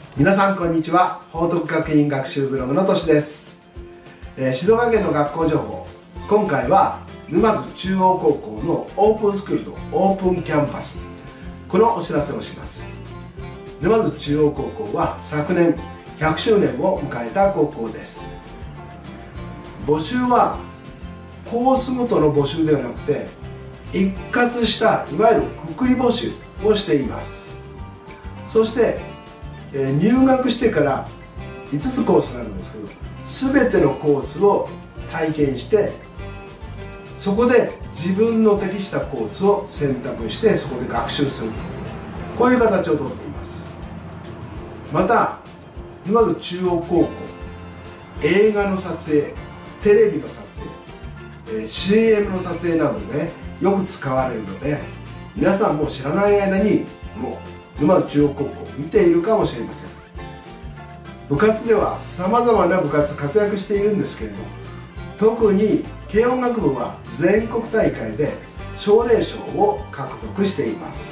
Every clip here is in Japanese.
皆さんこんにちは。報徳学院学習ブログのとしです。静岡県の学校情報、今回は沼津中央高校のオープンスクールとオープンキャンパス、このお知らせをします。沼津中央高校は昨年100周年を迎えた高校です。募集はコースごとの募集ではなくて、一括したいわゆるくくり募集をしています。そして入学してから5つコースがあるんですけど、全てのコースを体験して、そこで自分の適したコースを選択して、そこで学習すると、こういう形をとっています。また沼津中央高校、映画の撮影、テレビの撮影、CM の撮影などでよく使われるので、皆さんも知らない間にもう沼津中央高校を見ているかもしれません。部活ではさまざまな部活活躍しているんですけれど、特に軽音楽部は全国大会で奨励賞を獲得しています。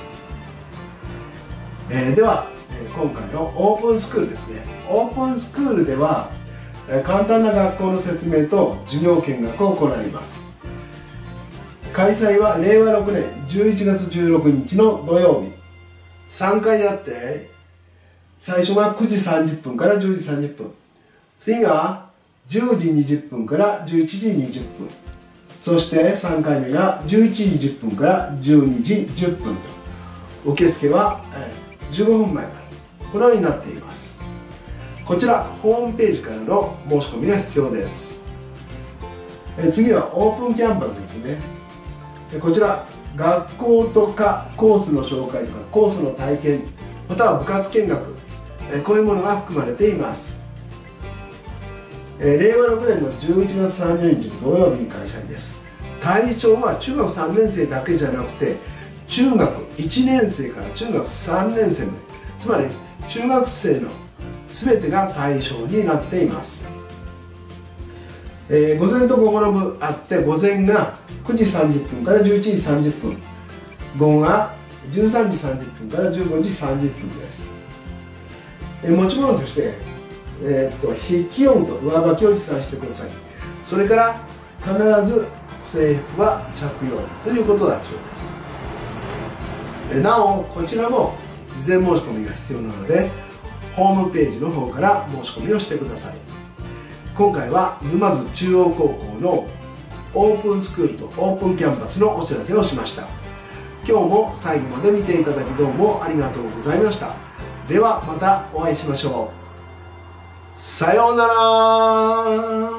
では今回のオープンスクールですね。オープンスクールでは簡単な学校の説明と授業見学を行います。開催は令和6年11月16日の土曜日、3回あって、最初が9時30分から10時30分、次が10時20分から11時20分、そして3回目が11時10分から12時10分と、受付は15分前から、このようになっています。こちらホームページからの申し込みが必要です。次はオープンキャンパスですね。こちら学校とかコースの紹介とかコースの体験、または部活見学、こういうものが含まれています。令和6年の11月30日の土曜日に開催です。対象は中学3年生だけじゃなくて、中学1年生から中学3年生まで、つまり中学生の全てが対象になっています。午前と午後の部あって、午前が9時30分から11時30分、午後が13時30分から15時30分です。持ち物として、筆記用具と上履きを持参してください。それから必ず制服は着用ということだそうです。なおこちらも事前申し込みが必要なので、ホームページの方から申し込みをしてください。今回は沼津中央高校のオープンスクールとオープンキャンパスのお知らせをしました。今日も最後まで見ていただきどうもありがとうございました。ではまたお会いしましょう。さようなら。